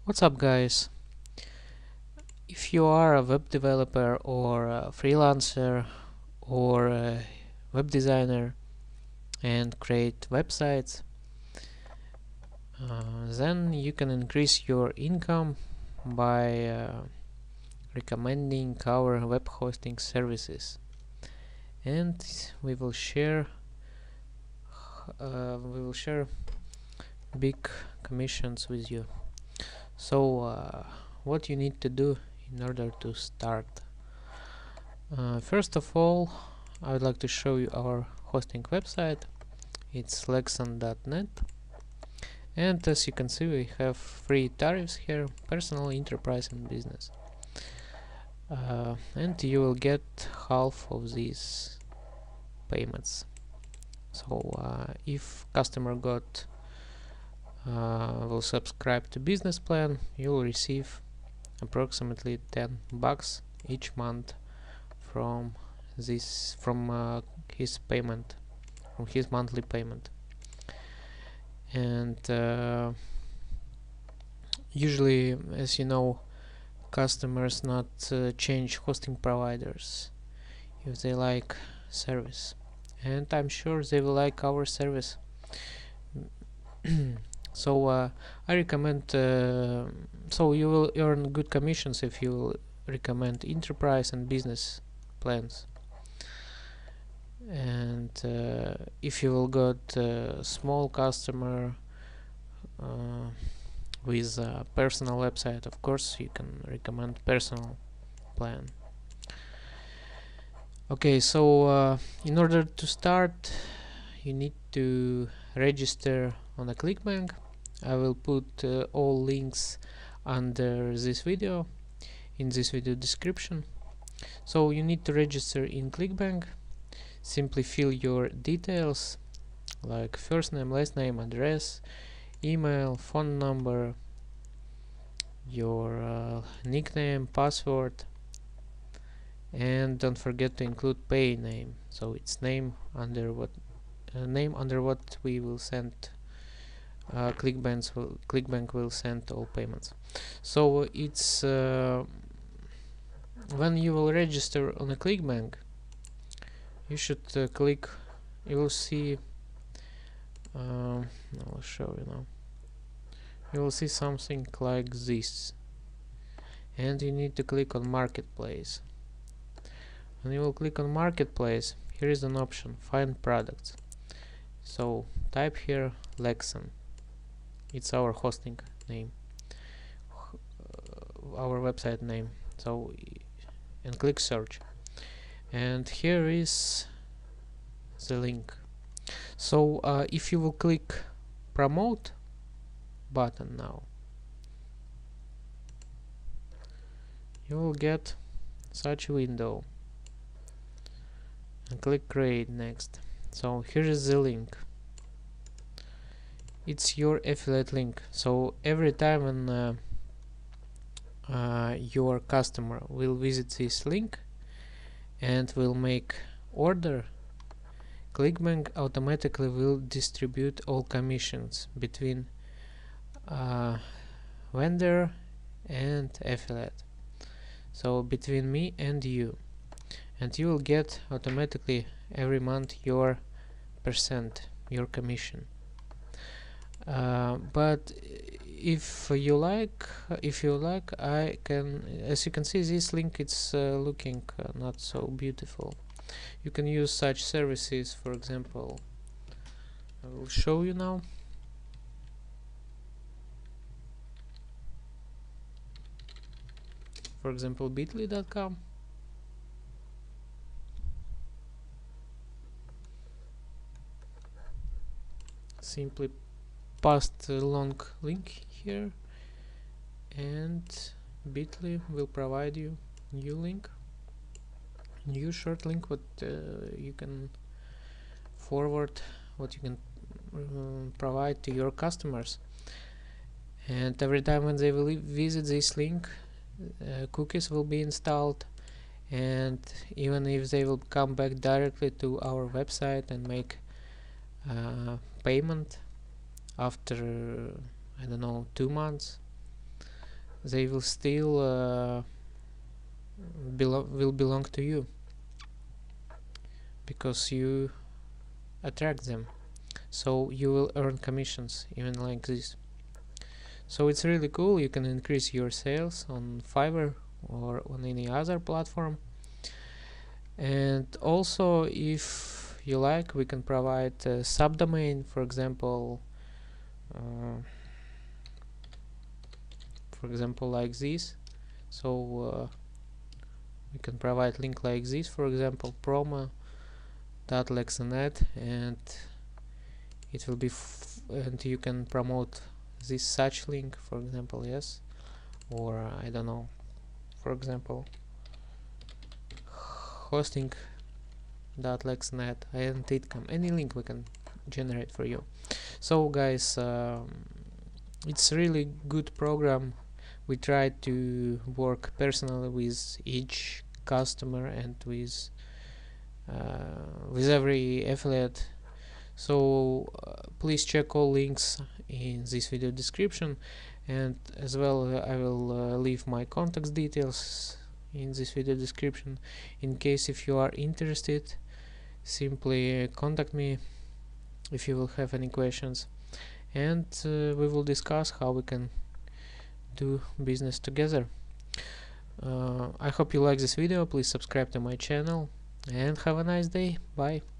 What's up, guys? If you are a web developer or a freelancer or a web designer and create websites, then you can increase your income by recommending our web hosting services. And we will share big commissions with you. So what you need to do in order to start? First of all, I would like to show you our hosting website. It's lexon.net, and as you can see, we have three tariffs here: personal, enterprise, and business. And you will get half of these payments. So if customer will subscribe to business plan, you will receive approximately $10 each month from his payment, from his monthly payment. And usually, as you know, customers not change hosting providers if they like service, and I'm sure they will like our service. So I recommend, so you will earn good commissions if you will recommend enterprise and business plans. And if you will got a small customer with a personal website, of course you can recommend personal plan. Okay, so in order to start, you need to register on a ClickBank. I will put all links under this video, in this video description. So you need to register in ClickBank. Simply fill your details like first name, last name, address, email, phone number, your nickname, password, and don't forget to include pay name. So it's name under what we will send. ClickBank will send all payments. So it's when you will register on a ClickBank, you should click. You will see. I'll show you now. You will see something like this, and you need to click on Marketplace. When you will click on Marketplace, here is an option: Find Products. So type here Lexon. It's our hosting name, our website name. So and click search, and here is the link. So if you will click promote button now, you will get such a window, and click create next. So here is the link. It's your affiliate link. So every time when your customer will visit this link and will make order, ClickBank automatically will distribute all commissions between vendor and affiliate, so between me and you will get automatically every month your percent, your commission. But if you like, I can, as you can see, this link it's looking not so beautiful. You can use such services, for example, I will show you now. For example, bit.ly.com. Simply paste a long link here, and bit.ly will provide you new link, new short link, what you can forward, what you can provide to your customers. And every time when they will visit this link, cookies will be installed, and even if they will come back directly to our website and make payment after I don't know 2 months, they will still will belong to you, because you attract them, so you will earn commissions even like this. So it's really cool. You can increase your sales on Fiverr or on any other platform. And also, if you like, we can provide a subdomain, for example, like this. So we can provide link like this, for example, promo.lexanet, and it will be and you can promote this such link, for example, yes, or I don't know, for example, hosting.lexanet and itcom, any link we can generate for you. So guys, it's really good program. We try to work personally with each customer and with every affiliate. So please check all links in this video description, and as well I will leave my contact details in this video description. In case if you are interested, simply contact me if you will have any questions, and we will discuss how we can do business together. I hope you like this video. Please subscribe to my channel and have a nice day. Bye.